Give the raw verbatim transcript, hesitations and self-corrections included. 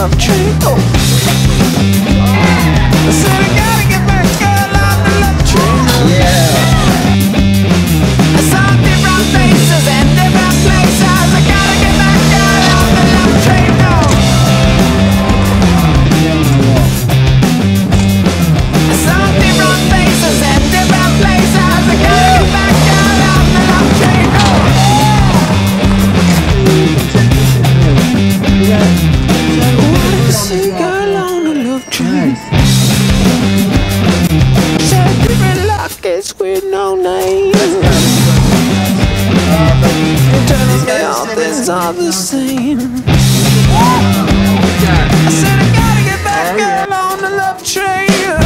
love train. Oh. I said I gotta get back, girl, on the love train. Yeah. I saw different faces and different places. I gotta get back, girl, on the love train. Oh. I saw different faces and different places. I gotta get back, girl, on the love train. Oh. See, girl, on the love train. Said different lockets with no names. Telling me all things are the same. I said I gotta get back, girl, on the love train.